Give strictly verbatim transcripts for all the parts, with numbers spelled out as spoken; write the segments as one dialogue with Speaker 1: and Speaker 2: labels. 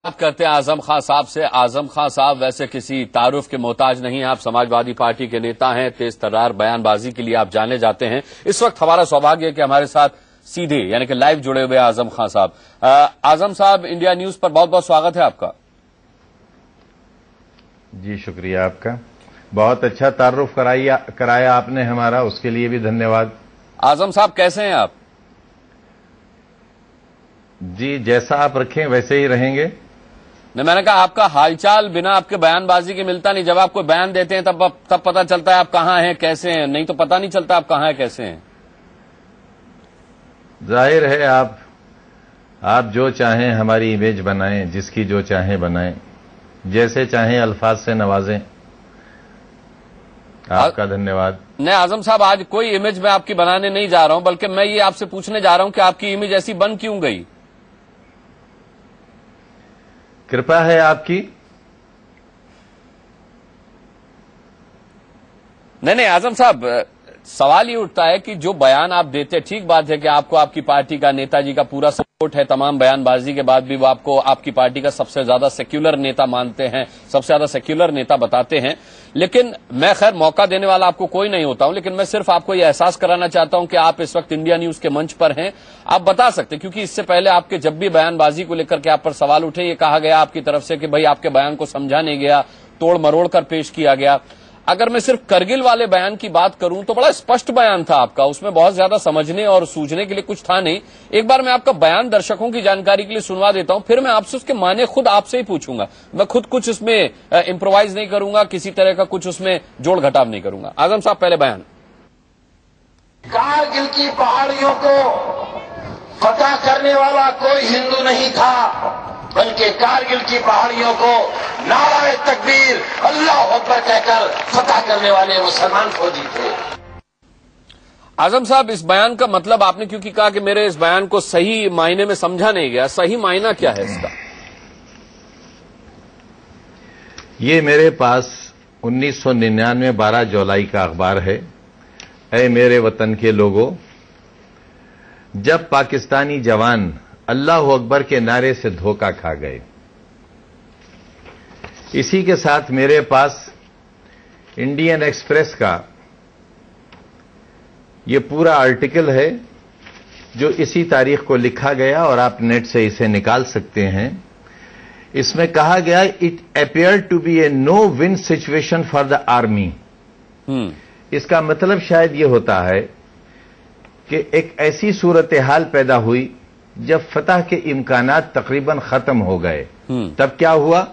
Speaker 1: बात करते हैं आजम खां साहब से। आजम खां साहब वैसे किसी तारुफ के मोहताज नहीं हैं। आप समाजवादी पार्टी के नेता हैं। तेज तर्रार बयानबाजी के लिए आप जाने जाते हैं। इस वक्त हमारा सौभाग्य है कि हमारे साथ सीधे यानी कि लाइव जुड़े हुए आजम खां साहब। आजम साहब, इंडिया न्यूज पर बहुत बहुत स्वागत है आपका।
Speaker 2: जी शुक्रिया आपका। बहुत अच्छा तारुफ कराया कराया आपने हमारा, उसके लिए भी धन्यवाद।
Speaker 1: आजम साहब कैसे हैं आप?
Speaker 2: जी जैसा आप रखें वैसे ही रहेंगे।
Speaker 1: ने मैंने कहा आपका हालचाल बिना आपके बयानबाजी के मिलता नहीं। जब आप कोई बयान देते हैं तब तब पता चलता है आप कहां हैं कैसे हैं, नहीं तो पता नहीं चलता आप कहां हैं कैसे हैं।
Speaker 2: जाहिर है आप आप जो चाहें हमारी इमेज बनाएं, जिसकी जो चाहें बनाएं, जैसे चाहें अल्फाज से नवाजें। आपका धन्यवाद।
Speaker 1: नहीं आजम साहब, आज कोई इमेज मैं आपकी बनाने नहीं जा रहा हूं, बल्कि मैं ये आपसे पूछने जा रहा हूं कि आपकी इमेज ऐसी बन क्यों गई?
Speaker 2: कृपा है आपकी।
Speaker 1: नहीं नहीं आजम साहब, सवाल ये उठता है कि जो बयान आप देते, ठीक बात है कि आपको आपकी पार्टी का, नेताजी का पूरा सपोर्ट है, तमाम बयानबाजी के बाद भी वो आपको आपकी पार्टी का सबसे ज्यादा सेक्युलर नेता मानते हैं, सबसे ज्यादा सेक्युलर नेता बताते हैं। लेकिन मैं खैर मौका देने वाला आपको कोई नहीं होता हूं, लेकिन मैं सिर्फ आपको यह एहसास कराना चाहता हूं कि आप इस वक्त इंडिया न्यूज के मंच पर हैं। आप बता सकते, क्योंकि इससे पहले आपके जब भी बयानबाजी को लेकर के आप पर सवाल उठे, ये कहा गया आपकी तरफ से कि भाई आपके बयान को समझा नहीं गया, तोड़ मरोड़ कर पेश किया गया। अगर मैं सिर्फ करगिल वाले बयान की बात करूं तो बड़ा स्पष्ट बयान था आपका, उसमें बहुत ज्यादा समझने और सूझने के लिए कुछ था नहीं। एक बार मैं आपका बयान दर्शकों की जानकारी के लिए सुनवा देता हूं, फिर मैं आपसे उसके माने खुद आपसे ही पूछूंगा। मैं खुद कुछ इसमें इम्प्रोवाइज नहीं करूंगा, किसी तरह का कुछ उसमें जोड़ घटाव नहीं करूंगा। आजम साहब पहले बयान।
Speaker 3: कारगिल की पहाड़ियों को फतह करने वाला कोई हिंदू नहीं था, बल्कि कारगिल की पहाड़ियों को नाराए तकबीर अल्लाह अकबर कहकर फतह करने वाले मुसलमान फौजी थे।
Speaker 1: आजम साहब, इस बयान का मतलब आपने क्योंकि कहा कि मेरे इस बयान को सही मायने में समझा नहीं गया, सही मायना क्या है इसका?
Speaker 2: ये मेरे पास उन्नीस सौ निन्यानवे बारह जुलाई का अखबार है। ऐ मेरे वतन के लोगों, जब पाकिस्तानी जवान अल्लाह अकबर के नारे से धोखा खा गए। इसी के साथ मेरे पास इंडियन एक्सप्रेस का ये पूरा आर्टिकल है जो इसी तारीख को लिखा गया और आप नेट से इसे निकाल सकते हैं। इसमें कहा गया, it appear to be a no win situation for the army. इसका मतलब शायद ये होता है कि एक ऐसी सूरत हाल पैदा हुई जब फतह के इम्कानात तकरीबन खत्म हो गए। तब क्या हुआ?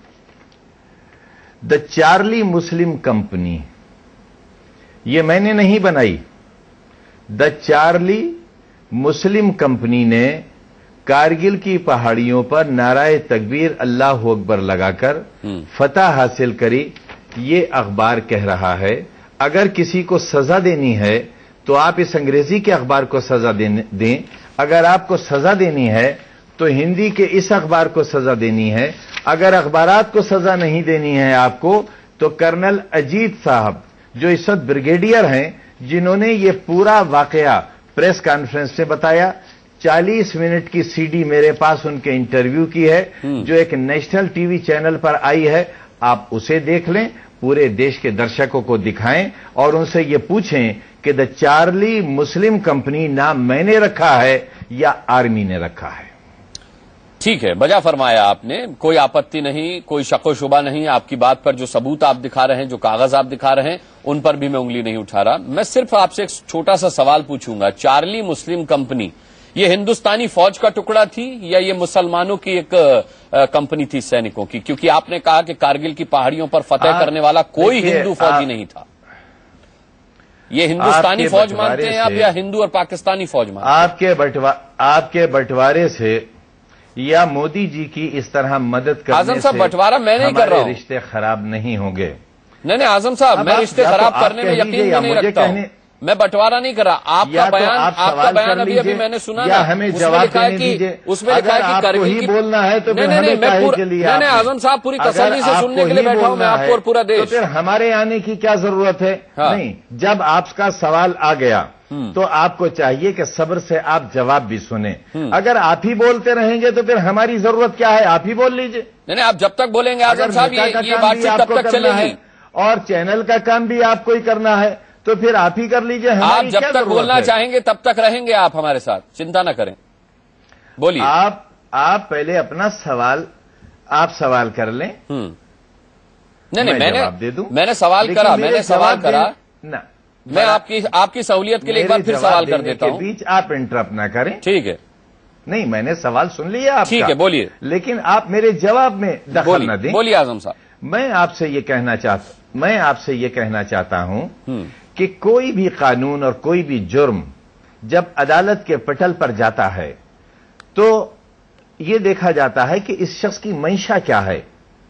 Speaker 2: द चार्ली मुस्लिम कंपनी, ये मैंने नहीं बनाई, द चार्ली मुस्लिम कंपनी ने कारगिल की पहाड़ियों पर नाराए तकबीर अल्लाह अकबर लगाकर फतह हासिल करी। ये अखबार कह रहा है। अगर किसी को सजा देनी है तो आप इस अंग्रेजी के अखबार को सजा दें। अगर आपको सजा देनी है तो हिंदी के इस अखबार को सजा देनी है। अगर अखबारात को सजा नहीं देनी है आपको, तो कर्नल अजीत साहब जो इस वक्त ब्रिगेडियर हैं, जिन्होंने ये पूरा वाकया प्रेस कॉन्फ्रेंस से बताया, चालीस मिनट की सीडी मेरे पास उनके इंटरव्यू की है जो एक नेशनल टीवी चैनल पर आई है। आप उसे देख लें, पूरे देश के दर्शकों को दिखाएं और उनसे ये पूछें कि द चार्ली मुस्लिम कंपनी नाम मैंने रखा है या आर्मी ने रखा है।
Speaker 1: ठीक है, बजा फरमाया आपने, कोई आपत्ति नहीं, कोई शको शुबा नहीं। आपकी बात पर जो सबूत आप दिखा रहे हैं, जो कागज आप दिखा रहे हैं, उन पर भी मैं उंगली नहीं उठा रहा। मैं सिर्फ आपसे एक छोटा सा सवाल पूछूंगा। चार्ली मुस्लिम कंपनी ये हिंदुस्तानी फौज का टुकड़ा थी या ये मुसलमानों की एक कंपनी थी, सैनिकों की? क्योंकि आपने कहा कि कारगिल की पहाड़ियों पर फतह करने वाला कोई हिंदू फौजी नहीं था। ये हिंदुस्तानी फौज मानते हैं आप या हिंदू और पाकिस्तानी फौज मानते हैं?
Speaker 2: आपके बंटवा आपके बंटवारे से या मोदी जी की इस तरह मदद करने
Speaker 1: आजम साहब, बंटवारा मैं नहीं कर रहा हूं।
Speaker 2: रिश्ते खराब नहीं होंगे।
Speaker 1: नहीं नहीं आजम साहब, मैं रिश्ते खराब करने में यकीन नहीं रखता हूं। मैं बंटवारा नहीं कर रहा। आपका बयान
Speaker 2: आप
Speaker 1: आपका बयान अभी अभी मैंने सुना
Speaker 2: या
Speaker 1: ना,
Speaker 2: हमें
Speaker 1: उसमें
Speaker 2: जवाब
Speaker 1: लिखा है
Speaker 2: देने
Speaker 1: कि
Speaker 2: दीजिए।
Speaker 1: उसमें लिखा है कि करगिल की
Speaker 2: बोलना है तो
Speaker 1: नहीं नहीं नहीं मैं पूरा नहीं नहीं आजम साहब पूरी तसल्ली से सुनने के लिए बैठा हूं मैं आपको और पूरा देश।
Speaker 2: तो फिर हमारे आने की क्या जरूरत है? नहीं, जब आपका सवाल आ गया تو آپ کو چاہیے کہ صبر سے آپ جواب بھی سنیں. اگر آپ ہی بولتے رہیں گے تو پھر ہماری ضرورت کیا ہے؟ آپ ہی بول لیجئے.
Speaker 1: نہیں آپ جب تک بولیں گے اعظم صاحب یہ بات چیت تب تک چلے گی،
Speaker 2: اور چینل کا کام بھی آپ کو ہی کرنا ہے تو پھر آپ ہی کر لیجئے.
Speaker 1: آپ جب تک بولنا چاہیں گے تب تک رہیں گے آپ ہمارے ساتھ، چنتا نہ کریں. بولیے.
Speaker 2: آپ آپ پہلے اپنا سوال آپ سوال کر لیں.
Speaker 1: نہیں نہیں میں
Speaker 2: جواب دے دوں.
Speaker 1: نے میں نے سوال کرا میں نے سوال کرا میں آپ کی آپ کی سہولیت کے لیے ایک بار پھر سوال کر دیتا ہوں.
Speaker 2: بیچ آپ انٹرپٹ نہ کریں.
Speaker 1: ٹھیک ہے.
Speaker 2: نہیں میں نے سوال سن لیا آپ کا.
Speaker 1: ٹھیک ہے بولیے.
Speaker 2: لیکن آپ میرے جواب میں دخل نہ دیں.
Speaker 1: بولیے اعظم صاحب.
Speaker 2: میں آپ سے یہ کہنا چاہتا میں آپ سے یہ کہنا چاہتا ہوں کہ کوئی بھی قانون اور کوئی بھی جرم جب عدالت کے پٹل پر جاتا ہے تو یہ دیکھا جاتا ہے کہ اس شخص کی منشا کیا ہے.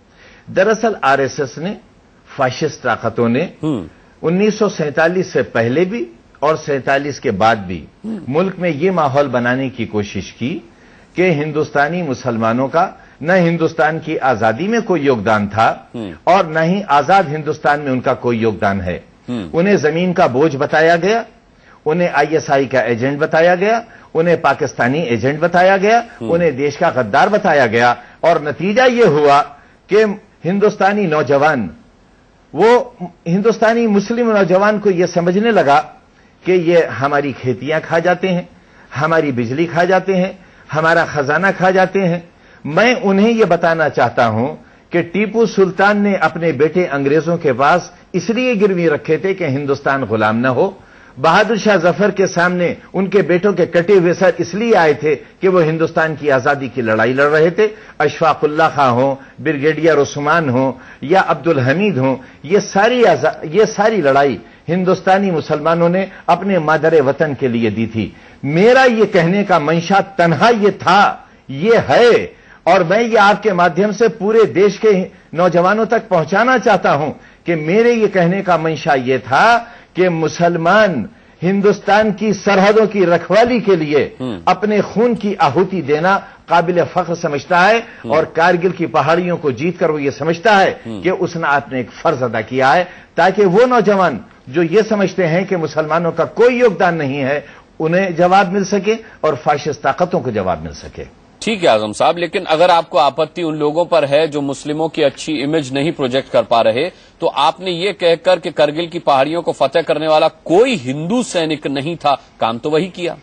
Speaker 2: دراصل آر ایس ایس نے، فاشسٹ طاقتوں نے انیس سو سینتالیس سے پہلے بھی اور سینتالیس کے بعد بھی ملک میں یہ ماحول بنانے کی کوشش کی کہ ہندوستانی مسلمانوں کا نہ ہندوستان کی آزادی میں کوئی یوگدان تھا اور نہ ہی آزاد ہندوستان میں ان کا کوئی یوگدان ہے. انہیں زمین کا بوجھ بتایا گیا، انہیں آئی ایس آئی کا ایجنٹ بتایا گیا، انہیں پاکستانی ایجنٹ بتایا گیا، انہیں دیش کا غدار بتایا گیا، اور نتیجہ یہ ہوا کہ ہندوستانی نوجوان وہ ہندوستانی مسلم نوجوان کو یہ سمجھنے لگا کہ یہ ہماری کھیتیاں کھا جاتے ہیں، ہماری بجلی کھا جاتے ہیں، ہمارا خزانہ کھا جاتے ہیں. میں انہیں یہ بتانا چاہتا ہوں کہ ٹیپو سلطان نے اپنے بیٹے انگریزوں کے پاس اس لیے گروی رکھے تھے کہ ہندوستان غلام نہ ہو. بہادر شاہ ظفر کے سامنے ان کے بیٹوں کے کٹے ہوئے سر اس لیے آئے تھے کہ وہ ہندوستان کی آزادی کی لڑائی لڑ رہے تھے. اشفاق اللہ خاں ہوں، بریگیڈیئر عثمان ہوں یا عبد الحمید ہوں، یہ ساری یہ ساری لڑائی ہندوستانی مسلمانوں نے اپنے مادر وطن کے لیے دی تھی. میرا یہ کہنے کا منشا تنہا یہ تھا، یہ ہے، اور میں یہ آپ کے مادھیم سے پورے دیش کے نوجوانوں تک پہنچانا چاہتا ہوں کہ میرے یہ کہنے کا منشا یہ تھا کہ مسلمان ہندوستان کی سرحدوں کی رکھوالی کے لیے اپنے خون کی آہوتی دینا قابل فخر سمجھتا ہے، اور کارگل کی پہاڑیوں کو جیت کر وہ یہ سمجھتا ہے کہ اس نے آپ نے ایک فرض ادا کیا ہے تاکہ وہ نوجوان جو یہ سمجھتے ہیں کہ مسلمانوں کا کوئی یوگدان نہیں ہے انہیں جواب مل سکے اور فاشسٹ طاقتوں کو جواب مل سکے.
Speaker 1: ٹھیک ہے اعظم صاحب، لیکن اگر آپ کو آپتی ان لوگوں پر ہے جو مسلموں کی اچھی امیج نہیں پروجیکٹ کر پا رہے، تو آپ نے یہ کہہ کر کہ کرگل کی پہاڑیوں کو فتح کرنے والا کوئی ہندو سینک نہیں تھا، کام تو وہی کیا.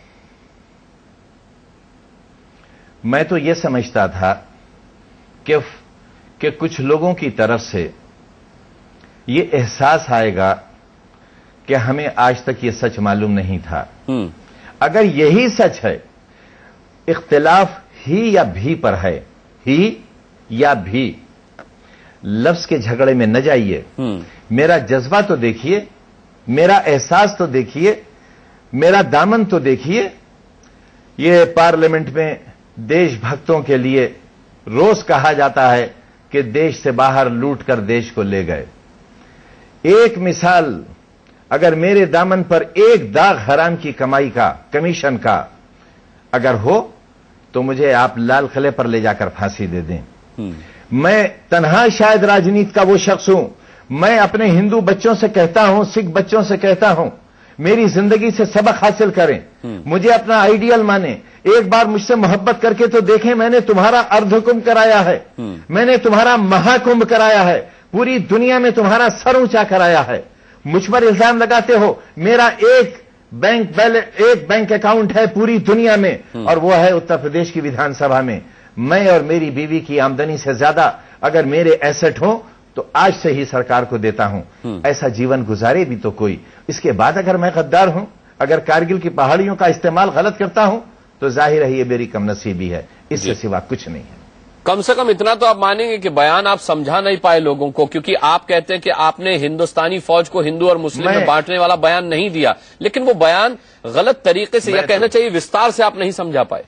Speaker 2: میں تو یہ سمجھتا تھا کہ کہ کچھ لوگوں کی طرف سے یہ احساس آئے گا کہ ہمیں آج تک یہ سچ معلوم نہیں تھا. اگر یہی سچ ہے، اختلاف ہی یا بھی پر ہے، ہی یا بھی، لفظ کے جھگڑے میں نہ جائیے. میرا جذبہ تو دیکھیے، میرا احساس تو دیکھیے، میرا دامن تو دیکھیے. یہ پارلیمنٹ میں دیش بھکتوں کے لیے روز کہا جاتا ہے کہ دیش سے باہر لوٹ کر دیش کو لے گئے. ایک مثال اگر میرے دامن پر ایک داغ حرام کی کمائی کا، کمیشن کا اگر ہو تو مجھے آپ لال قلعے پر لے جا کر پھانسی دے دیں. میں تنہا شاید راجنیت کا وہ شخص ہوں. میں اپنے ہندو بچوں سے کہتا ہوں، سکھ بچوں سے کہتا ہوں، میری زندگی سے سبق حاصل کریں، مجھے اپنا آئیڈیل مانیں. ایک بار مجھ سے محبت کر کے تو دیکھیں، میں نے تمہارا اردھ کمبھ کرایا ہے، میں نے تمہارا مہا کمبھ کرایا ہے، پوری دنیا میں تمہارا سر اونچا کرایا ہے. مجھ پر الزام لگاتے ہو، میرا ایک بینک بیلنس ایک بینک اکاؤنٹ ہے پوری دنیا میں، اور وہ ہے اتر پردیش کی ویدھان سبھا میں. میں اور میری بیوی کی آمدنی سے زیادہ اگر میرے ایسٹ ہوں تو آج سے ہی سرکار کو دیتا ہوں. ایسا جیون گزارے بھی تو کوئی. اس کے بعد اگر میں غدار ہوں، اگر کارگل کی پہاڑیوں کا استعمال غلط کرتا ہوں تو ظاہر ہے یہ میری کم نصیبی ہے، اس سے سوا کچھ نہیں ہے.
Speaker 1: کم سے کم اتنا تو آپ مانیں گے کہ بیان آپ سمجھا نہیں پائے لوگوں کو، کیونکہ آپ کہتے ہیں کہ آپ نے ہندوستانی فوج کو ہندو اور مسلم میں بانٹنے والا بیان نہیں دیا، لیکن وہ بیان غلط طریقے سے، یا کہنا چاہیے وستار سے آپ نہیں سمجھا پائے.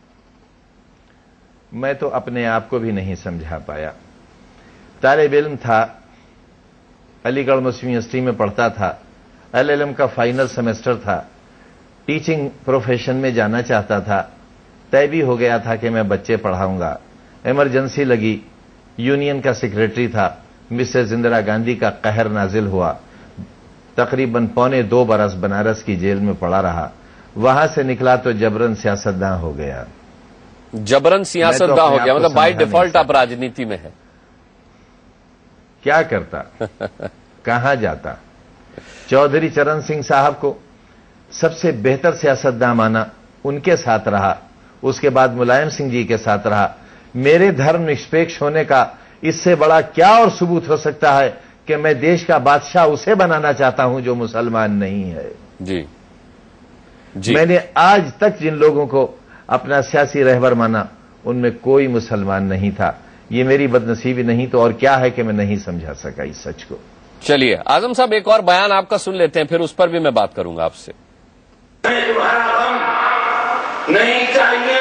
Speaker 2: میں تو اپنے آپ کو بھی نہیں سمجھا پایا. طالب علم تھا، علی گڑھ مسلم یونیورسٹی میں پڑھتا تھا، ایل ایل ایم کا فائنل سیمسٹر تھا، ٹیچنگ پروفیشن میں جانا چاہتا تھا. طے بھی ہو گیا تھا کہ میں بچے پڑھاؤں گا. ایمرجنسی لگی، یونین کا سیکریٹری تھا، مسز اندرا گاندھی کا قہر نازل ہوا، تقریباً پونے دو برس بنارس کی جیل میں پڑا رہا. وہاں سے نکلا تو جبرن سیاستداں ہو گیا.
Speaker 1: جبرن سیاستداں ہو گیا مطلب بائی ڈیفالٹ آپ راجنیتی میں ہیں.
Speaker 2: کیا کرتا, کہاں جاتا؟ چودھری چرن سنگھ صاحب کو سب سے بہتر سیاستداں مانا, ان کے ساتھ رہا. اس کے بعد ملائم سنگھ جی کے ساتھ رہا. میرے دھرم نشپیکش ہونے کا اس سے بڑا کیا اور ثبوت ہو سکتا ہے کہ میں دیش کا بادشاہ اسے بنانا چاہتا ہوں جو مسلمان نہیں ہے.
Speaker 1: جی جی
Speaker 2: میں نے آج تک جن لوگوں کو اپنا سیاسی رہبر مانا ان میں کوئی مسلمان نہیں تھا. یہ میری بدنصیبی نہیں تو اور کیا ہے کہ میں نہیں سمجھا سکا اس سچ کو.
Speaker 1: چلیے اعظم صاحب ایک اور بیان آپ کا سن لیتے ہیں, پھر اس پر بھی میں بات کروں گا آپ سے.
Speaker 3: تمہارا غم نہیں چاہیے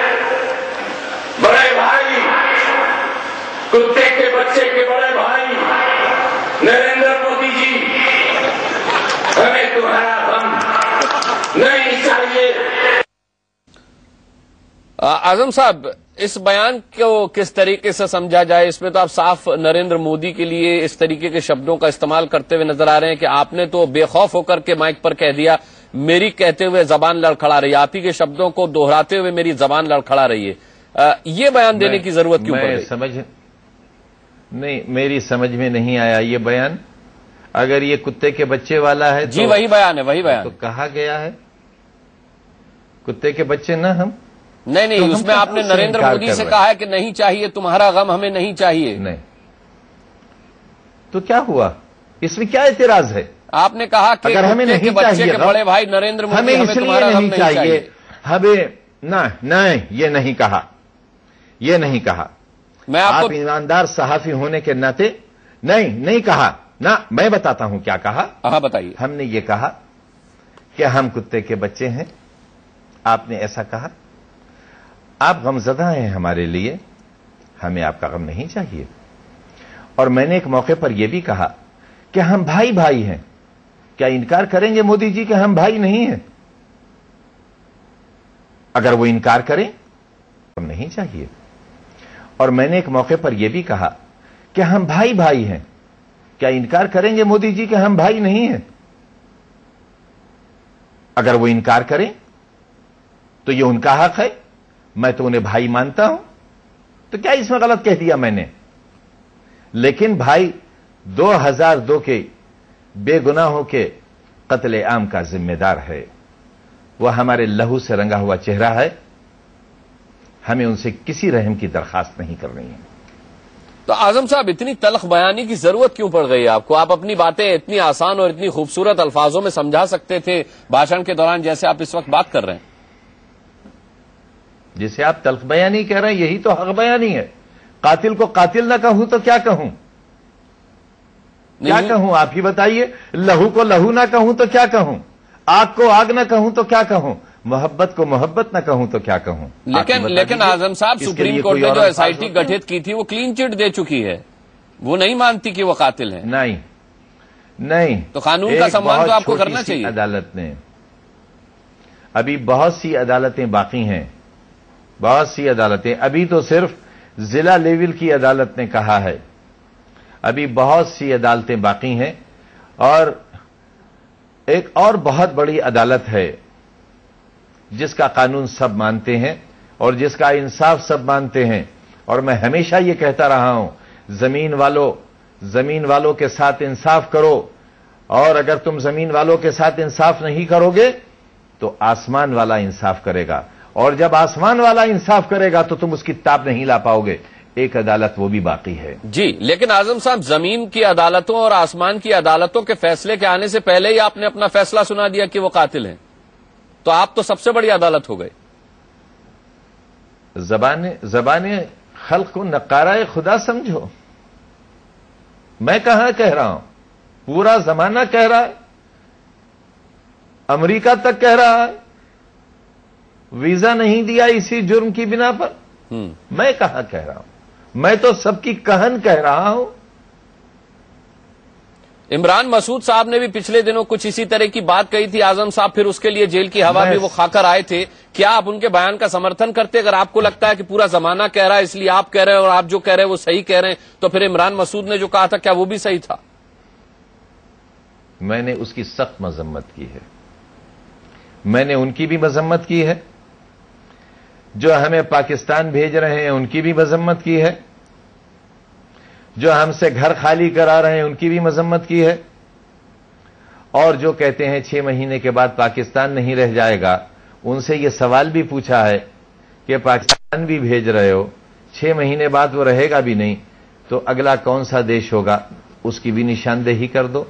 Speaker 3: بڑے بھائی, کتے کے بچے کے بڑے بھائی نریندر مودی جی, ہمیں تمہارا غم نہیں چاہیے.
Speaker 1: اعظم صاحب اس بیان کو کس طریقے سے سمجھا جائے؟ اس میں تو آپ صاف نریندر مودی کے لیے اس طریقے کے شبدوں کا استعمال کرتے ہوئے نظر آ رہے ہیں کہ آپ نے تو بے خوف ہو کر کے مائک پر کہہ دیا میری کہتے ہوئے زبان لڑکھڑا رہی ہے, آپ ہی کے شبدوں کو دہراتے ہوئے میری زبان لڑکھڑا رہی ہے. یہ بیان دینے کی ضرورت کیوں پڑ گئی؟
Speaker 2: سمجھ نہیں, میری سمجھ میں نہیں آیا یہ بیان. اگر یہ کتے کے بچے والا ہے
Speaker 1: جی وہی بیان ہے, وہی بیان
Speaker 2: تو کہا گیا ہے کتے کے بچے نہ ہم.
Speaker 1: نہیں نہیں, اس میں آپ نے نریندر مودی سے کہا ہے کہ نہیں چاہیے تمہارا غم ہمیں نہیں چاہیے.
Speaker 2: نہیں تو کیا ہوا, اس میں کیا اعتراض ہے؟
Speaker 1: آپ نے کہا کہ
Speaker 2: اگر ہمیں نہیں چاہیے
Speaker 1: بڑے بھائی نریندر مودی
Speaker 2: ہمیں اس لیے نہیں چاہیے, ہمیں نہ نہیں یہ نہیں کہا, یہ نہیں کہا.
Speaker 1: میں آپ کو
Speaker 2: ایماندار صحافی ہونے کے ناطے نہیں نہیں کہا نہ. میں بتاتا ہوں کیا کہا.
Speaker 1: ہاں بتائیے.
Speaker 2: ہم نے یہ کہا کہ ہم کتے کے بچے ہیں. آپ نے ایسا کہا, آپ غمزدہ ہیں ہمارے لیے, ہمیں آپ کا غم نہیں چاہیے. اور میں نے ایک موقع پر یہ بھی کہا کہ ہم بھائی بھائی ہیں. کیا انکار کریں گے مودی جی کہ ہم بھائی نہیں ہیں؟ اگر وہ انکار کریں ہم نہیں چاہیے. اور میں نے ایک موقع پر یہ بھی کہا کہ ہم بھائی بھائی ہیں. کیا انکار کریں گے مودی جی کہ ہم بھائی نہیں ہیں؟ اگر وہ انکار کریں تو یہ ان کا حق ہے, میں تو انہیں بھائی مانتا ہوں. تو کیا اس میں غلط کہہ دیا میں نے؟ لیکن بھائی دو ہزار دو کے بے گناہوں کے قتل عام کا ذمہ دار ہے. وہ ہمارے لہو سے رنگا ہوا چہرہ ہے. ہمیں ان سے کسی رحم کی درخواست نہیں کرنی ہے.
Speaker 1: تو اعظم صاحب اتنی تلخ بیانی کی ضرورت کیوں پڑ گئی آپ کو؟ آپ اپنی باتیں اتنی آسان اور اتنی خوبصورت الفاظوں میں سمجھا سکتے تھے بھاشن کے دوران جیسے آپ اس وقت بات کر رہے ہیں.
Speaker 2: جسے آپ تلخ بیانی کہہ رہے ہیں یہی تو حق بیانی ہے. قاتل کو قاتل نہ کہوں تو کیا کہوں؟ کیا کہوں آپ ہی بتائیے. لہو کو لہو نہ کہوں تو کیا کہوں؟ آگ کو آگ نہ کہوں تو کیا کہوں؟ محبت کو محبت نہ کہوں تو کیا کہوں؟
Speaker 1: لیکن لیکن اعظم صاحب سپریم کورٹ نے جو ایس آئی ٹی گٹھت کی تھی وہ کلین چٹ دے چکی ہے, وہ نہیں مانتی کہ وہ قاتل ہیں.
Speaker 2: نہیں نہیں,
Speaker 1: تو قانون کا سمان تو آپ کو کرنا چاہیے.
Speaker 2: عدالت نے ابھی بہت سی عدالتیں باقی ہیں, بہت سی عدالتیں. ابھی تو صرف ضلع لیول کی عدالت نے کہا ہے, ابھی بہت سی عدالتیں باقی ہیں. اور ایک اور بہت بڑی عدالت ہے جس کا قانون سب مانتے ہیں اور جس کا انصاف سب مانتے ہیں. اور میں ہمیشہ یہ کہتا رہا ہوں, زمین والوں زمین والوں کے ساتھ انصاف کرو, اور اگر تم زمین والوں کے ساتھ انصاف نہیں کرو گے تو آسمان والا انصاف کرے گا, اور جب آسمان والا انصاف کرے گا تو تم اس کی تاب نہیں لا پاؤ گے. ایک عدالت وہ بھی باقی ہے.
Speaker 1: جی لیکن اعظم صاحب زمین کی عدالتوں اور آسمان کی عدالتوں کے فیصلے کے آنے سے پہلے ہی آپ نے اپنا فیصلہ سنا دیا کہ وہ قاتل ہیں, تو آپ تو سب سے بڑی عدالت ہو گئے.
Speaker 2: زبان زبان خلق کو نقارہ خدا سمجھو. میں کہاں کہہ رہا ہوں, پورا زمانہ کہہ رہا ہے, امریکہ تک کہہ رہا ہے. ویزا نہیں دیا اسی جرم کی بنا پر. میں کہاں کہہ رہا ہوں, میں تو سب کی کہن کہہ رہا ہوں.
Speaker 1: عمران مسعود صاحب نے بھی پچھلے دنوں کچھ اسی طرح کی بات کہی تھی اعظم صاحب, پھر اس کے لیے جیل کی ہوا بھی وہ کھا کر آئے تھے. کیا آپ ان کے بیان کا سمرتھن کرتے؟ اگر آپ کو لگتا ہے کہ پورا زمانہ کہہ رہا ہے اس لیے آپ کہہ رہے ہیں اور آپ جو کہہ رہے ہیں وہ صحیح کہہ رہے ہیں, تو پھر عمران مسعود نے جو کہا تھا کیا وہ بھی صحیح تھا؟
Speaker 2: میں نے اس کی سخت مذمت کی ہے. میں نے ان کی بھی مذمت کی ہے، جو ہمیں پاکستان بھیج رہے ہیں ان کی بھی مذمت کی ہے، جو ہم سے گھر خالی کرا رہے ہیں ان کی بھی مذمت کی ہے، اور جو کہتے ہیں چھ مہینے کے بعد پاکستان نہیں رہ جائے گا، ان سے یہ سوال بھی پوچھا ہے کہ پاکستان بھی بھیج رہے ہو، چھ مہینے بعد وہ رہے گا بھی نہیں، تو اگلا کون سا دیش ہوگا، اس کی بھی نشاندہی کر دو.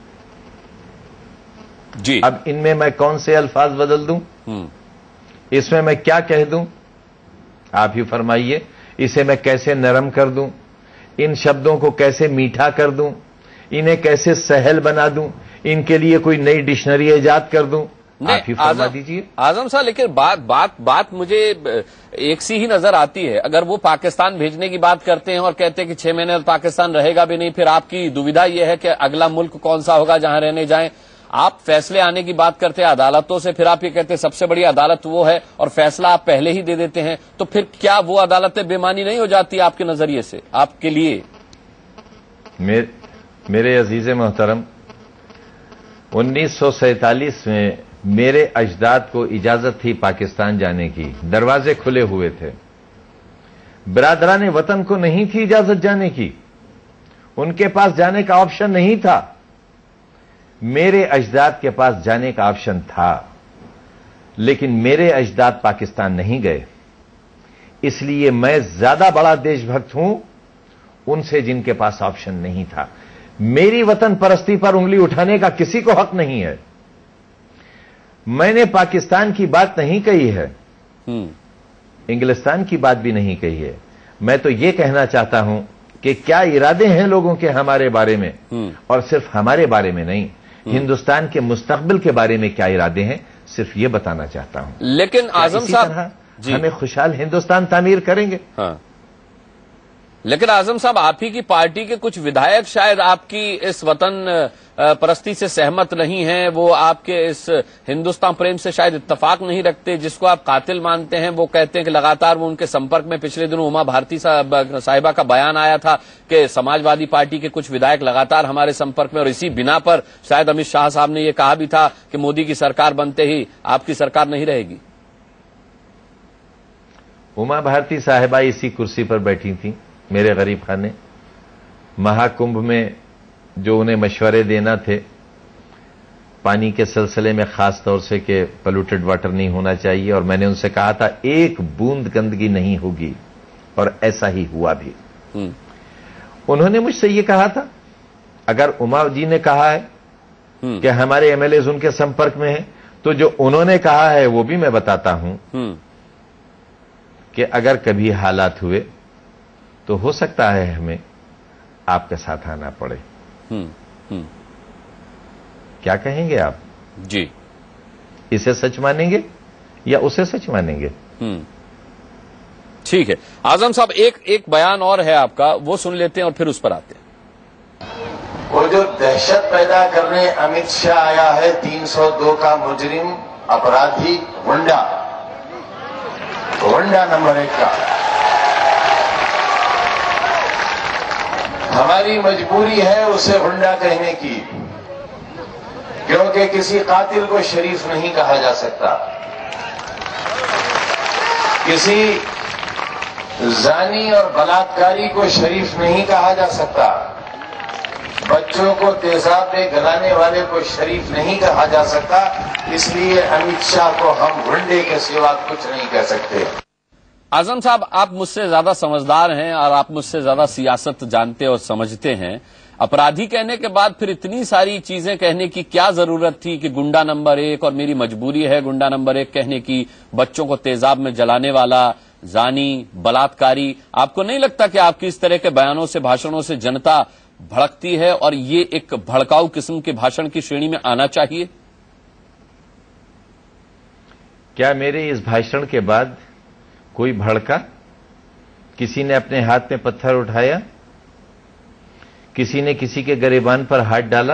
Speaker 1: جی
Speaker 2: اب ان میں میں کون سے الفاظ بدل دوں، اس میں میں کیا کہہ دوں، آپ ہی فرمائیے. اسے میں کیسے نرم کر دوں، ان شبدوں کو کیسے میٹھا کر دوں، انہیں کیسے سہل بنا دوں، ان کے لیے کوئی نئی ڈکشنری ایجاد کر دوں، آپ ہی فرما دیجیے.
Speaker 1: اعظم صاحب لیکن بات بات بات مجھے ایک سی ہی نظر آتی ہے. اگر وہ پاکستان بھیجنے کی بات کرتے ہیں اور کہتے ہیں کہ چھ مہینے پاکستان رہے گا بھی نہیں، پھر آپ کی دویدھا یہ ہے کہ اگلا ملک کون سا ہوگا جہاں رہنے جائیں. آپ فیصلے آنے کی بات کرتے ہیں عدالتوں سے، پھر آپ یہ کہتے ہیں سب سے بڑی عدالت وہ ہے اور فیصلہ آپ پہلے ہی دے دیتے ہیں، تو پھر کیا وہ عدالتیں بے معنی نہیں ہو جاتی آپ کے نظریے سے، آپ کے لیے؟
Speaker 2: میرے عزیز محترم، انیس سو سینتالیس میں میرے اجداد کو اجازت تھی پاکستان جانے کی، دروازے کھلے ہوئے تھے. برادران وطن کو نہیں تھی اجازت جانے کی، ان کے پاس جانے کا آپشن نہیں تھا. میرے اجداد کے پاس جانے کا آپشن تھا، لیکن میرے اجداد پاکستان نہیں گئے. اس لیے میں زیادہ بڑا دیش بھکت ہوں ان سے جن کے پاس آپشن نہیں تھا. میری وطن پرستی پر انگلی اٹھانے کا کسی کو حق نہیں ہے. میں نے پاکستان کی بات نہیں کہی ہے، انگلستان کی بات بھی نہیں کہی ہے. میں تو یہ کہنا چاہتا ہوں کہ کیا ارادے ہیں لوگوں کے ہمارے بارے میں، اور صرف ہمارے بارے میں نہیں، ہندوستان کے مستقبل کے بارے میں کیا ارادے ہیں، صرف یہ بتانا چاہتا ہوں.
Speaker 1: لیکن اعظم صاحب
Speaker 2: ہمیں خوشحال ہندوستان تعمیر کریں گے.
Speaker 1: ہاں لیکن اعظم صاحب آپ ہی کی پارٹی کے کچھ ودھائک شاید آپ کی اس وطن پرستی سے سہمت نہیں ہیں، وہ آپ کے اس ہندوستان پریم سے شاید اتفاق نہیں رکھتے، جس کو آپ قاتل مانتے ہیں. وہ کہتے ہیں کہ لگاتار وہ ان کے سمپرک میں، پچھلے دنوں اما بھارتی صاحبہ کا بیان آیا تھا کہ سماجوادی پارٹی کے کچھ ودھائک لگاتار ہمارے سمپرک میں، اور اسی بنا پر شاید امت شاہ صاحب نے یہ کہا بھی تھا کہ مودی کی سرکار بنتے ہی آپ کی سرکار نہیں رہے گی.
Speaker 2: اما بھارتی صاحبہ اسی کرسی پر بیٹھی تھیں میرے غریب خانے. مہا کمبھ میں جو انہیں مشورے دینا تھے پانی کے سلسلے میں، خاص طور سے کہ پلوٹڈ واٹر نہیں ہونا چاہیے، اور میں نے ان سے کہا تھا ایک بوند گندگی نہیں ہوگی، اور ایسا ہی ہوا بھی. انہوں نے مجھ سے یہ کہا تھا، اگر اما جی نے کہا ہے کہ ہمارے ایم ایل ایز ان کے سمپرک میں ہیں، تو جو انہوں نے کہا ہے وہ بھی میں بتاتا ہوں کہ اگر کبھی حالات ہوئے تو ہو سکتا ہے ہمیں آپ کے ساتھ آنا پڑے.
Speaker 1: ہم ہم
Speaker 2: کیا کہیں گے آپ؟
Speaker 1: جی
Speaker 2: اسے سچ مانیں گے یا اسے سچ مانیں گے؟
Speaker 1: ہم ٹھیک ہے. اعظم صاحب ایک ایک بیان اور ہے آپ کا، وہ سن لیتے ہیں اور پھر اس پر آتے ہیں.
Speaker 3: وہ جو دہشت پیدا کرنے امت شاہ آیا ہے، تین سو دو کا مجرم اپرادھی ونڈا ونڈا نمبر ایک کا، ہماری مجبوری ہے اسے ہنڈا کہنے کی، کیونکہ کسی قاتل کو شریف نہیں کہا جا سکتا، کسی زانی اور بلاತ್ಕಾری کو شریف نہیں کہا جا سکتا، بچوں کو تیزاب میں گلانے والے کو شریف نہیں کہا جا سکتا. اس لیے امت شاہ کو ہم ہنڈے کے سوا کچھ نہیں کہہ سکتے.
Speaker 1: اعظم صاحب آپ مجھ سے زیادہ سمجھدار ہیں اور آپ مجھ سے زیادہ سیاست جانتے اور سمجھتے ہیں. اپرادھی کہنے کے بعد پھر اتنی ساری چیزیں کہنے کی کیا ضرورت تھی کہ گنڈا نمبر ایک، اور میری مجبوری ہے گنڈا نمبر ایک کہنے کی، بچوں کو تیزاب میں جلانے والا، زانی، بلاತ್ಕಾری. آپ کو نہیں لگتا کہ آپ کی اس طرح کے بیانوں سے، بھاشنوں سے جنتا بھڑکتی ہے اور یہ ایک بھڑکاؤ قسم کے بھاشن کی شریणी میں آنا چاہیے؟
Speaker 2: کیا میرے اس بھاشن کے بعد کوئی بھڑکا؟ کسی نے اپنے ہاتھ میں پتھر اٹھایا؟ کسی نے کسی کے گریبان پر ہاتھ ڈالا؟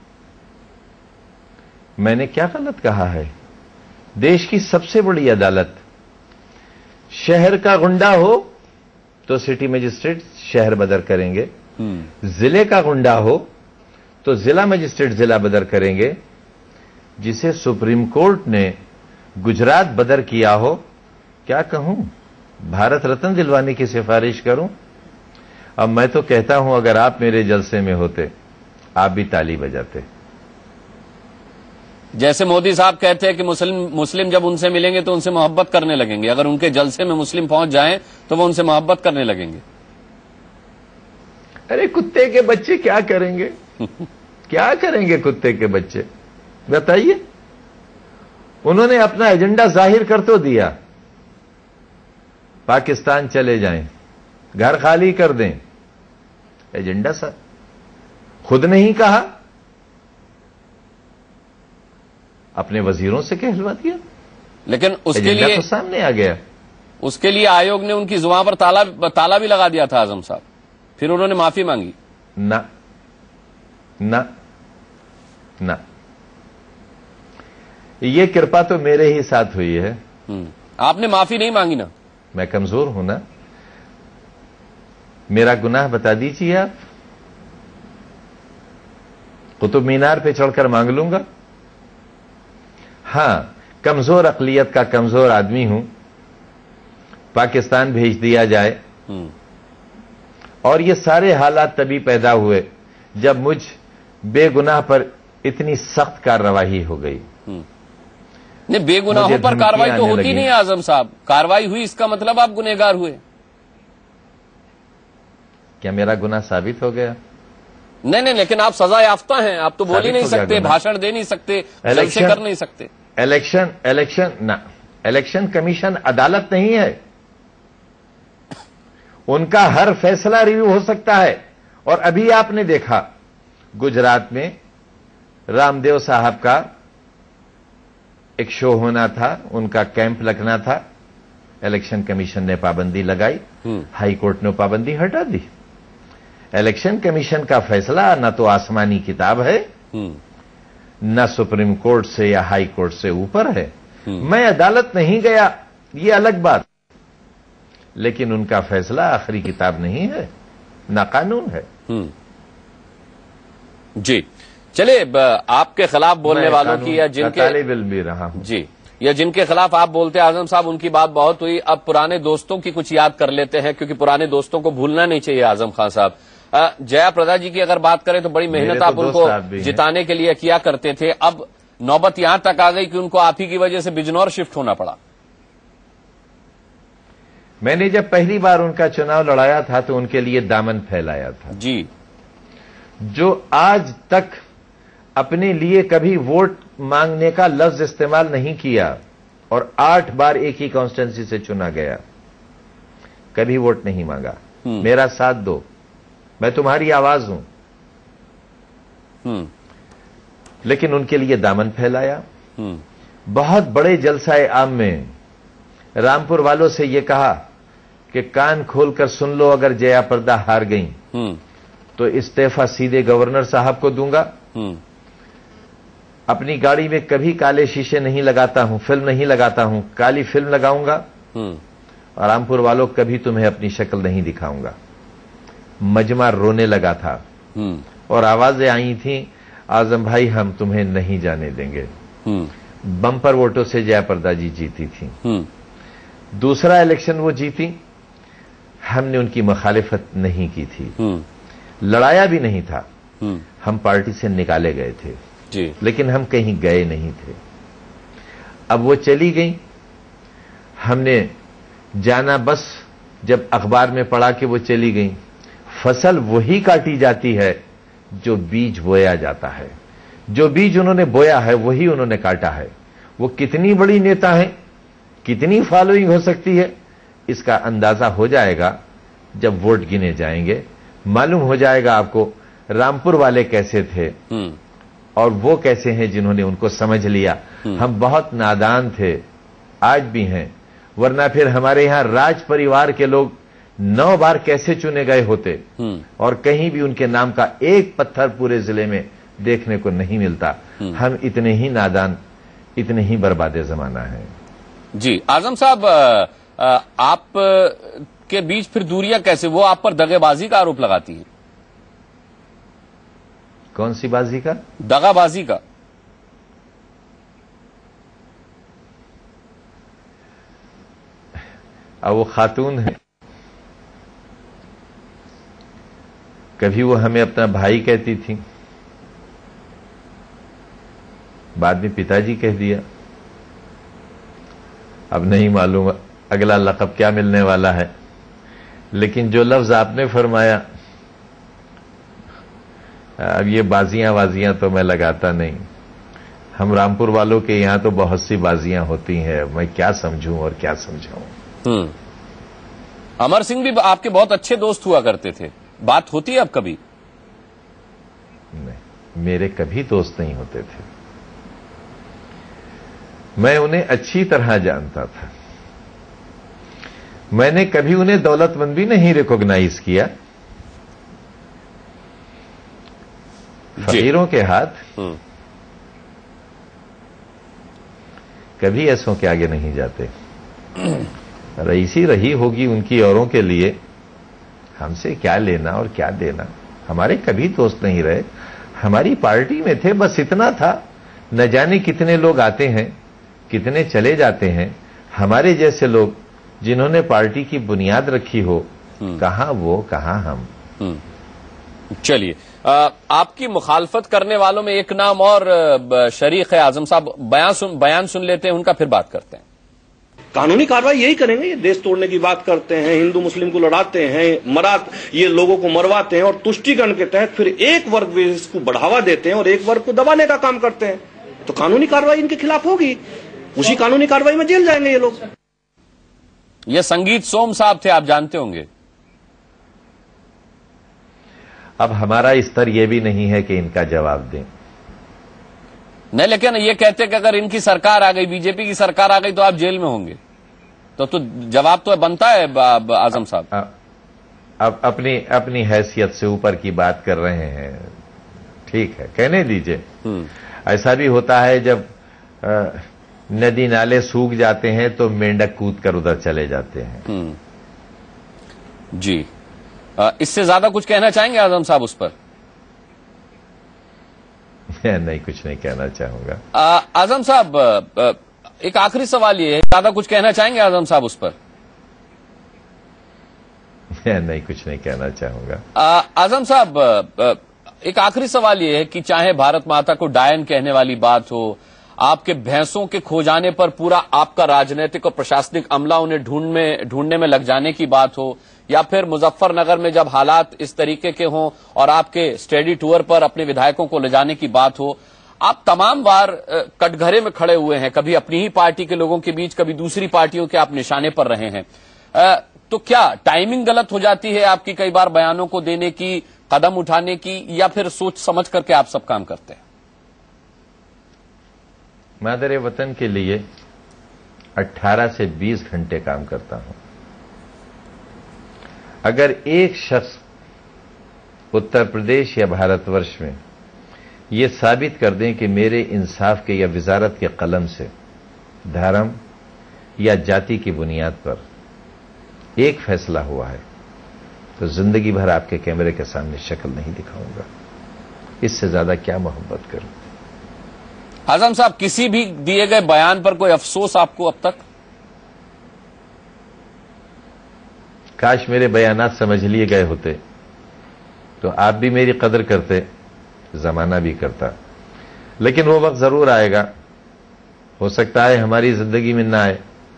Speaker 2: میں نے کیا غلط کہا ہے؟ دیش کی سب سے بڑی عدالت، شہر کا گنڈا ہو تو سٹی مجسٹریٹ شہر بدر کریں گے، ضلع کا گنڈا ہو تو ضلع مجسٹریٹ ضلع بدر کریں گے جسے سپریم کورٹ نے گجرات بدر کیا ہو. کیا کہوں, بھارت رتن دلوانے کی سفارش کروں؟ اب میں تو کہتا ہوں اگر آپ میرے جلسے میں ہوتے آپ بھی تالی بجاتے.
Speaker 1: جیسے مودی صاحب کہتے ہیں کہ مسلم مسلم جب ان سے ملیں گے تو ان سے محبت کرنے لگیں گے, اگر ان کے جلسے میں مسلم پہنچ جائیں تو وہ ان سے محبت کرنے لگیں گے.
Speaker 2: ارے کتے کے بچے کیا کریں گے, کیا کریں گے کتے کے بچے بتائیے. انہوں نے اپنا ایجنڈا ظاہر کر تو دیا, پاکستان چلے جائیں, گھر خالی کر دیں, ایجنڈا سا خود نہیں کہا, اپنے وزیروں سے کہلوا دیا,
Speaker 1: لیکن اس کے
Speaker 2: ایجنڈا
Speaker 1: لیے
Speaker 2: تو سامنے آ گیا.
Speaker 1: اس کے لیے آیوگ نے ان کی زبان پر تالا تالا بھی لگا دیا تھا اعظم صاحب, پھر انہوں نے معافی مانگی.
Speaker 2: نہ نہ نہ یہ کرپا تو میرے ہی ساتھ ہوئی ہے.
Speaker 1: ہم، آپ نے معافی نہیں مانگی نا؟
Speaker 2: میں کمزور ہوں نا, میرا گناہ بتا دیجیے آپ, قطب مینار پہ چڑھ کر مانگ لوں گا. ہاں کمزور اقلیت کا کمزور آدمی ہوں, پاکستان بھیج دیا جائے.
Speaker 1: ہم،
Speaker 2: اور یہ سارے حالات تبھی پیدا ہوئے جب مجھ بے گناہ پر اتنی سخت کارروائی ہو گئی.
Speaker 1: ہم. نہیں, بے گناہوں
Speaker 2: مجھے
Speaker 1: پر
Speaker 2: دھمکیاں
Speaker 1: کاروائی تو
Speaker 2: آنے
Speaker 1: ہوتی
Speaker 2: لگیں.
Speaker 1: نہیں ہے اعظم صاحب, کاروائی ہوئی اس کا مطلب آپ گنہگار ہوئے.
Speaker 2: کیا میرا گناہ ثابت ہو گیا؟
Speaker 1: نہیں نہیں, لیکن آپ سزا یافتہ ہیں, آپ تو بول ہی
Speaker 2: ثابت
Speaker 1: نہیں
Speaker 2: ہو گیا
Speaker 1: سکتے,
Speaker 2: گناہ.
Speaker 1: بھاشن دے نہیں سکتے, جلسے
Speaker 2: الیکشن-
Speaker 1: کر نہیں سکتے.
Speaker 2: الیکشن الیکشن نہ الیکشن کمیشن عدالت نہیں ہے, ان کا ہر فیصلہ ریویو ہو سکتا ہے. اور ابھی آپ نے دیکھا گجرات میں رام دیو صاحب کا ایک شو ہونا تھا, ان کا کیمپ لگنا تھا, الیکشن کمیشن نے پابندی لگائی,
Speaker 1: ہم،
Speaker 2: ہائی کورٹ نے پابندی ہٹا دی. الیکشن کمیشن کا فیصلہ نہ تو آسمانی کتاب ہے,
Speaker 1: ہم،
Speaker 2: نہ سپریم کورٹ سے یا ہائی کورٹ سے اوپر ہے.
Speaker 1: ہم.
Speaker 2: میں عدالت نہیں گیا یہ الگ بات, لیکن ان کا فیصلہ آخری کتاب نہیں ہے, نہ قانون ہے.
Speaker 1: ہم. جی چلے, ب- آپ کے خلاف بولنے
Speaker 2: میں
Speaker 1: والوں
Speaker 2: قانون
Speaker 1: کی یا
Speaker 2: کا
Speaker 1: جن کے
Speaker 2: طالب علم بھی رہا ہوں.
Speaker 1: جی یا جن کے خلاف آپ بولتے ہیں اعظم صاحب, ان کی بات بہت ہوئی. اب پرانے دوستوں کی کچھ یاد کر لیتے ہیں, کیونکہ پرانے دوستوں کو بھولنا نہیں چاہیے. اعظم خان صاحب, آ، جیا پردا جی کی اگر بات کریں تو بڑی
Speaker 2: میرے
Speaker 1: محنت
Speaker 2: تو
Speaker 1: آپ ان
Speaker 2: دوست
Speaker 1: کو
Speaker 2: صاحب بھی ہیں.
Speaker 1: جتانے کے لیے کیا کرتے تھے. اب نوبت یہاں تک آ گئی کہ ان کو آپ ہی کی وجہ سے بجنور شفٹ ہونا پڑا.
Speaker 2: میں نے جب پہلی بار ان کا چناؤ لڑایا تھا تو ان کے لیے دامن پھیلایا تھا.
Speaker 1: جی
Speaker 2: جو آج تک اپنے لیے کبھی ووٹ مانگنے کا لفظ استعمال نہیں کیا, اور آٹھ بار ایک ہی کانسٹیٹنسی سے چنا گیا, کبھی ووٹ نہیں مانگا.
Speaker 1: ہم.
Speaker 2: میرا ساتھ دو, میں تمہاری آواز ہوں.
Speaker 1: ہم،
Speaker 2: لیکن ان کے لیے دامن پھیلایا.
Speaker 1: ہم،
Speaker 2: بہت بڑے جلسہ عام میں رامپور والوں سے یہ کہا کہ کان کھول کر سن لو, اگر جیا پردا ہار گئیں
Speaker 1: ہم،
Speaker 2: تو استعفی سیدھے گورنر صاحب کو دوں گا.
Speaker 1: ہم،
Speaker 2: اپنی گاڑی میں کبھی کالے شیشے نہیں لگاتا ہوں, فلم نہیں لگاتا ہوں, کالی فلم لگاؤں گا.
Speaker 1: ہم.
Speaker 2: اور رامپور والوں کبھی تمہیں اپنی شکل نہیں دکھاؤں گا. مجمع رونے لگا تھا
Speaker 1: ہم،
Speaker 2: اور آوازیں آئی تھیں, اعظم بھائی ہم تمہیں نہیں جانے دیں گے.
Speaker 1: ہم،
Speaker 2: بمپر ووٹوں سے جیا پردا جی جیتی تھی.
Speaker 1: ہم.
Speaker 2: دوسرا الیکشن وہ جیتی, ہم نے ان کی مخالفت نہیں کی تھی,
Speaker 1: ہم،
Speaker 2: لڑایا بھی نہیں تھا.
Speaker 1: ہم.
Speaker 2: ہم پارٹی سے نکالے گئے تھے,
Speaker 1: جی
Speaker 2: لیکن ہم کہیں گئے نہیں تھے. اب وہ چلی گئیں, ہم نے جانا بس جب اخبار میں پڑھا کہ وہ چلی گئیں. فصل وہی کاٹی جاتی ہے جو بیج بویا جاتا ہے, جو بیج انہوں نے بویا ہے وہی انہوں نے کاٹا ہے. وہ کتنی بڑی نیتا ہیں, کتنی فالوئنگ ہو سکتی ہے, اس کا اندازہ ہو جائے گا جب ووٹ گنے جائیں گے. معلوم ہو جائے گا آپ کو رامپور والے کیسے تھے
Speaker 1: ہم،
Speaker 2: اور وہ کیسے ہیں جنہوں نے ان کو سمجھ لیا. ہم بہت نادان تھے, آج بھی ہیں, ورنہ پھر ہمارے یہاں راج پریوار کے لوگ نو بار کیسے چنے گئے ہوتے,
Speaker 1: ہم.
Speaker 2: اور کہیں بھی ان کے نام کا ایک پتھر پورے ضلع میں دیکھنے کو نہیں ملتا. ہم اتنے ہی نادان, اتنے ہی برباد زمانہ ہیں.
Speaker 1: جی اعظم صاحب, آ، آ، آپ کے بیچ پھر دوریاں کیسے, وہ آپ پر دغے بازی کا آروپ لگاتی ہیں.
Speaker 2: کون سی بازی کا؟
Speaker 1: دغا بازی کا.
Speaker 2: اب وہ خاتون ہے، کبھی وہ ہمیں اپنا بھائی کہتی تھی، بعد میں پتا جی کہہ دیا. اب نہیں معلوم اگلا لقب کیا ملنے والا ہے، لیکن جو لفظ آپ نے فرمایا، اب یہ بازیاں بازیاں تو میں لگاتا نہیں. ہم رامپور والوں کے یہاں تو بہت سی بازیاں ہوتی ہیں، میں کیا سمجھوں اور کیا سمجھاؤں.
Speaker 1: ہم امر سنگھ بھی آپ کے بہت اچھے دوست ہوا کرتے تھے، بات ہوتی ہے اب کبھی؟
Speaker 2: نہیں، میرے کبھی دوست نہیں ہوتے تھے. میں انہیں اچھی طرح جانتا تھا. میں نے کبھی انہیں دولت مند بھی نہیں ریکوگنائز کیا. فقیروں کے ہاتھ کبھی ایسوں کے آگے نہیں جاتے. رئیسی رہی ہوگی ان کی اوروں کے لیے، ہم سے کیا لینا اور کیا دینا. ہمارے کبھی دوست نہیں رہے. ہماری پارٹی میں تھے، بس اتنا تھا. نہ جانے کتنے لوگ آتے ہیں، کتنے چلے جاتے ہیں. ہمارے جیسے لوگ جنہوں نے پارٹی کی بنیاد رکھی ہو، کہاں وہ کہاں ہم.
Speaker 1: چلیے، آپ کی مخالفت کرنے والوں میں ایک نام اور شریک ہے، اعظم صاحب. بیان سن بیان سن لیتے ہیں ان کا، پھر بات کرتے ہیں.
Speaker 4: قانونی کاروائی یہی کریں گے. یہ دیش توڑنے کی بات کرتے ہیں، ہندو مسلم کو لڑاتے ہیں، مرات یہ لوگوں کو مرواتے ہیں، اور تشٹیکرن کے تحت پھر ایک ورگ اس کو بڑھاوا دیتے ہیں اور ایک ورگ کو دبانے کا کام کرتے ہیں. تو قانونی کاروائی ان کے خلاف ہوگی. اسی قانونی کاروائی میں جیل جائیں گے یہ لوگ.
Speaker 1: یہ سنگیت سوم صاحب تھے، آپ جانتے ہوں گے.
Speaker 2: اب ہمارا استر یہ بھی نہیں ہے کہ ان کا جواب دیں.
Speaker 1: نہیں، لیکن یہ کہتے کہ اگر ان کی سرکار آ گئی، بی جے پی کی سرکار آ گئی تو آپ جیل میں ہوں گے. تو تو جواب تو بنتا ہے اعظم صاحب.
Speaker 2: اب اپنی اپنی حیثیت سے اوپر کی بات کر رہے ہیں، ٹھیک ہے، کہنے دیجئے. ایسا بھی ہوتا ہے جب ندی نالے سوکھ جاتے ہیں تو مینڈک کود کر ادھر چلے جاتے ہیں.
Speaker 1: جی، اس سے زیادہ کچھ کہنا چاہیں گے اعظم صاحب اس پر؟
Speaker 2: نہیں، کچھ نہیں کہنا چاہوں گا.
Speaker 1: اعظم صاحب، ایک آخری سوال یہ ہے، زیادہ کچھ کہنا چاہیں گے اعظم صاحب اس پر؟
Speaker 2: نہیں، کچھ نہیں کہنا چاہوں گا.
Speaker 1: اعظم صاحب، ایک آخری سوال یہ ہے کہ چاہے بھارت ماتا کو ڈائن کہنے والی بات ہو، آپ کے بھینسوں کے کھو جانے پر پورا آپ کا راجنیتک اور پرشاسنک عملہ انہیں ڈھونڈ میں ڈھونڈنے میں لگ جانے کی بات ہو، یا پھر مظفر نگر میں جب حالات اس طریقے کے ہوں اور آپ کے اسٹڈی ٹور پر اپنے ودھائکوں کو لے جانے کی بات ہو، آپ تمام بار کٹ گھرے میں کھڑے ہوئے ہیں. کبھی اپنی ہی پارٹی کے لوگوں کے بیچ، کبھی دوسری پارٹیوں کے آپ نشانے پر رہے ہیں. تو کیا ٹائمنگ غلط ہو جاتی ہے آپ کی کئی بار بیانوں کو دینے کی، قدم اٹھانے کی، یا پھر سوچ سمجھ کر کے آپ سب کام کرتے ہیں؟
Speaker 2: مادر وطن کے لیے اٹھارہ سے بیس گھنٹے کام کرتا ہوں. اگر ایک شخص اتر پردیش یا بھارت ورش میں یہ ثابت کر دیں کہ میرے انصاف کے یا وزارت کے قلم سے دھرم یا جاتی کی بنیاد پر ایک فیصلہ ہوا ہے، تو زندگی بھر آپ کے کیمرے کے سامنے شکل نہیں دکھاؤں گا. اس سے زیادہ کیا محبت کروں.
Speaker 1: اعظم صاحب، کسی بھی دیے گئے بیان پر کوئی افسوس آپ کو اب تک؟
Speaker 2: کاش میرے بیانات سمجھ لیے گئے ہوتے تو آپ بھی میری قدر کرتے، زمانہ بھی کرتا. لیکن وہ وقت ضرور آئے گا. ہو سکتا ہے ہماری زندگی میں نہ آئے،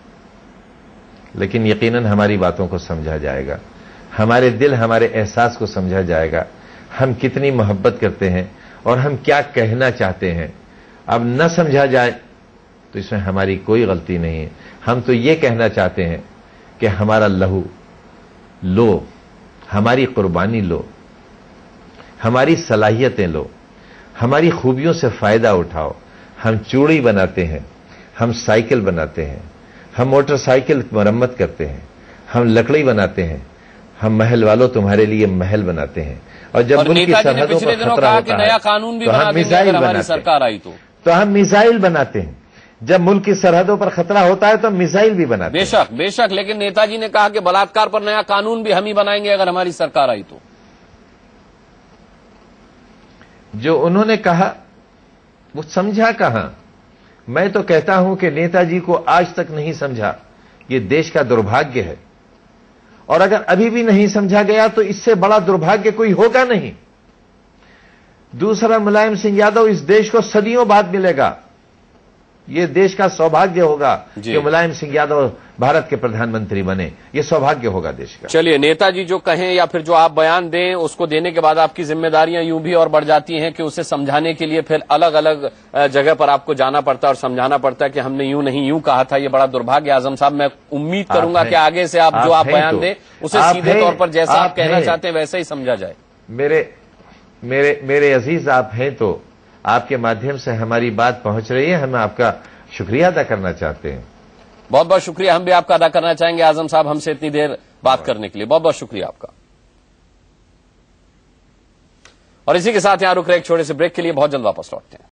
Speaker 2: لیکن یقیناً ہماری باتوں کو سمجھا جائے گا. ہمارے دل، ہمارے احساس کو سمجھا جائے گا. ہم کتنی محبت کرتے ہیں اور ہم کیا کہنا چاہتے ہیں. اب نہ سمجھا جائے تو اس میں ہماری کوئی غلطی نہیں ہے. ہم تو یہ کہنا چاہتے ہیں کہ ہمارا لہو لو، ہماری قربانی لو، ہماری صلاحیتیں لو، ہماری خوبیوں سے فائدہ اٹھاؤ. ہم چوڑی بناتے ہیں، ہم سائیکل بناتے ہیں، ہم موٹر سائیکل مرمت کرتے ہیں، ہم لکڑی بناتے ہیں، ہم محل والوں تمہارے لیے محل بناتے ہیں. اور جب ملک کی سرحدوں پر خطرہ ہوتا ہے تو ہم میزائل بناتے ہیں. تو ہم میزائل بناتے ہیں. جب ملک کی سرحدوں پر خطرہ ہوتا ہے تو ہم میزائل بھی بناتے ہیں.
Speaker 1: بے شک بے شک، لیکن نیتا جی نے کہا کہ بلاکار پر نیا قانون بھی ہم ہی بنائیں گے اگر ہماری سرکار آئی تو.
Speaker 2: जो उन्होंने कहा वो समझा कहां? मैं तो कहता हूं कि नेताजी को आज तक नहीं समझा। ये देश का दुर्भाग्य है, और अगर अभी भी नहीं समझा गया तो इससे बड़ा दुर्भाग्य कोई होगा नहीं। दूसरा, मुलायम सिंह यादव इस देश को सदियों बाद मिलेगा। ये देश का सौभाग्य होगा कि मुलायम सिंह यादव भारत के प्रधानमंत्री बने। ये सौभाग्य होगा देश का।
Speaker 1: चलिए, नेताजी जो कहें या फिर जो आप बयान दें, उसको देने के बाद आपकी जिम्मेदारियां यूं भी और बढ़ जाती हैं कि उसे समझाने के लिए फिर अलग अलग जगह पर आपको जाना पड़ता है और समझाना पड़ता है कि हमने यूं नहीं यूं कहा था। ये बड़ा दुर्भाग्य। आजम साहब, मैं उम्मीद करूंगा कि आगे से आप जो आप बयान दें उसे सीधे तौर पर जैसा आप कहना चाहते हैं वैसा ही समझा जाए।
Speaker 2: मेरे मेरे मेरे अजीज आप हैं, तो आपके माध्यम से हमारी बात पहुंच रही है। हम आपका शुक्रिया अदा करना चाहते हैं।
Speaker 1: बहुत बहुत शुक्रिया। हम भी आपका अदा करना चाहेंगे आजम साहब, हमसे इतनी देर बात करने के लिए। बहुत बहुत शुक्रिया आपका। और इसी के साथ यहां रुक रहे एक छोटे से ब्रेक के लिए, बहुत जल्द वापस लौटते हैं।